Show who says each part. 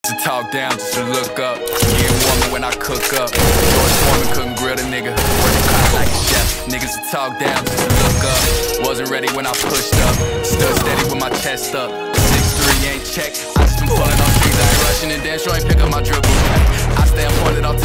Speaker 1: To talk down, just to look up. Get warmer when I cook up. George Foreman couldn't grill the nigga. Working hot like a chef. Niggas to talk down, just to look up. Wasn't ready when I pushed up. Stood steady with my chest up. 6'3" ain't check. I just been pulling on streets. I ain't rushing and damn sure ain't pick up my dribble. I stay appointed off